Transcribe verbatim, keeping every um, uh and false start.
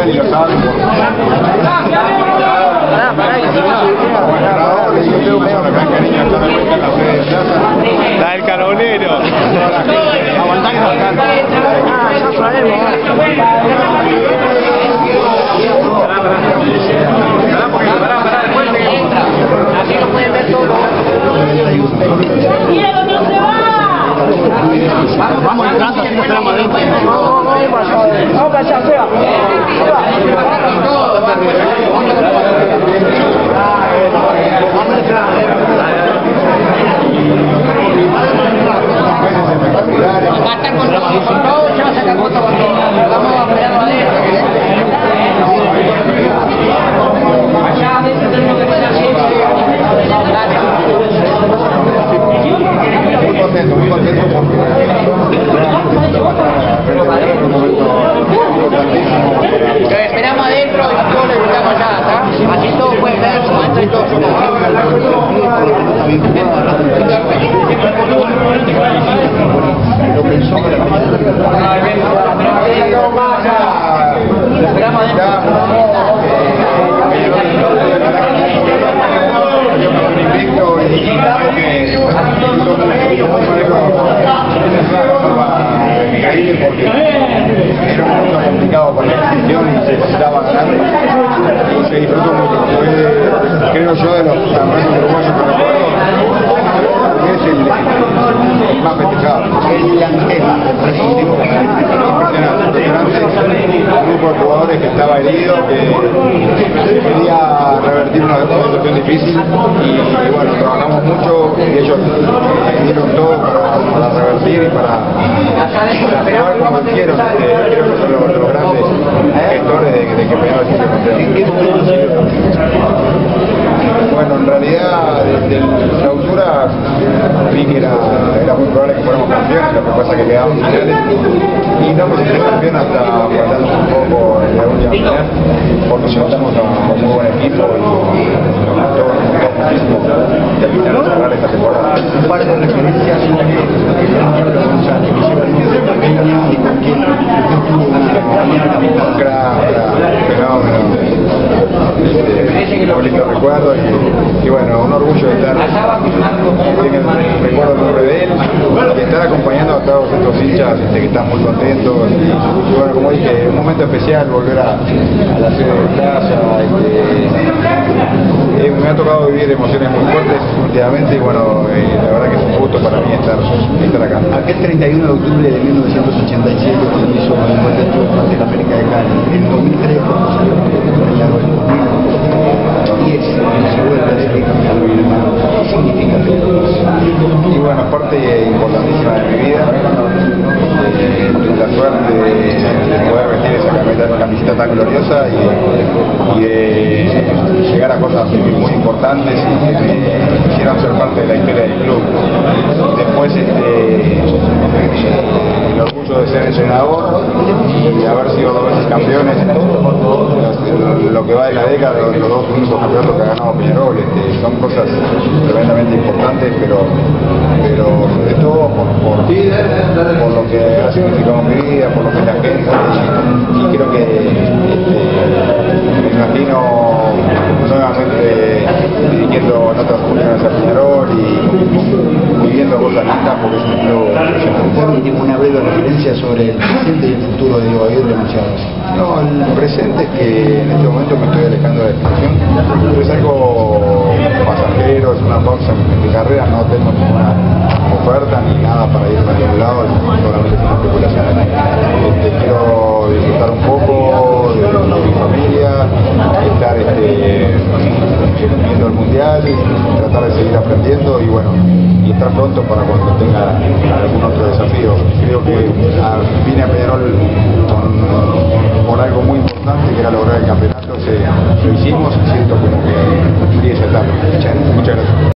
y lo saben por... Da el carbonero. Aguantá que nos canta. Ah, ya sabemos. Así lo pueden ver todo. ¡Diego, no se va! Vamos entrando, así nos quedamos adentro. Vamos para allá, se va. Va a estar con todo, ya va a sacar fotos con todo. Vamos a pelearlo adentro. Allá a veces tenemos que estar así. Muy contento, muy contento Lo esperamos adentro y todos lo esperamos allá, ¿está? Así todos pueden ver su momento y todo. lo pensó con la Lo esperamos porque era un mundo complicado para la gestión y se necesitaba ganar y se disfrutó mucho. Fue, creo yo, de los campeonatos uruguayos que recuerdo, es el, el más festejado. El Angela, impresionante, impresionante. Un grupo de jugadores que estaba herido, que quería revertir una situación difícil y, y bueno, trabajamos mucho y ellos eh, dieron todo para, para revertir y para, para jugar como quisieron. Eh, creo que son los, los grandes gestores de, de que Peñarol se campeón. Bueno, en realidad desde la clausura vi que era, era muy probable que fuéramos campeones, lo que pasa es que quedaban finales y no me senté campeón hasta faltando un poco en la última final porque llegamos a un muy buen equipo y nos gustó muchísimo terminar de cerrar esta temporada. Un par de referencias que Leandro González, que lleva el número de Peña y con quien tuvo una fenómeno, un bonito recuerdo y, y bueno, un orgullo de estar en el recuerdo del nombre de él y estar acompañando a todos estos hinchas este, que están muy contentos y, y bueno, como dije, un momento especial volver a, a la sede de Plaza. Este, eh, me ha tocado vivir emociones muy fuertes últimamente y bueno, eh, la verdad que es un gusto para mí estar, estar acá. Aquel treinta y uno de octubre de mil novecientos ochenta y siete cuando hizo el gol del triunfo ante la América de Cali, en dos mil tres cuando salió Peñarol, en dos mil diez se vuelve a ser campeón, ¿qué significa eso? Y bueno, parte importantísima de mi vida, eh, la suerte de, de poder vestir esa camiseta, camiseta tan gloriosa y, y de llegar a cosas muy importantes y que me hicieron ser parte de la historia del club. Después este, el orgullo de ser entrenador, de haber sido dos veces campeones, lo, lo que va de la década, los, los dos únicos campeonatos que ha ganado Peñarol, este, son cosas tremendamente importantes, pero, pero sobre todo por, por, por lo que ha significado mi vida, por lo que es la gente, y, y creo que este, me imagino nuevamente dirigiendo en otras funciones a Peñarol y viviendo cosas lindas porque es un club impresionante. ¿Tiene una breve referencia sobre el presente y el futuro de Diego Aguirre Machado? No, el presente es que en este momento me estoy alejando de la expresión, pero es algo pasajero, es una pausa en mi carrera, no tengo ninguna oferta ni nada para irme a ningún lado, solamente es una especulación. Este, quiero disfrutar un poco de, de mi familia, estar este, viendo el mundial, tratar de seguir aprendiendo y bueno, y estar pronto para cuando tenga algún otro desafío. Creo que a, vine a Peñarol con, por algo muy importante que era lograr el campeonato, se, lo hicimos y siento como que quería esa etapa. Muchas gracias.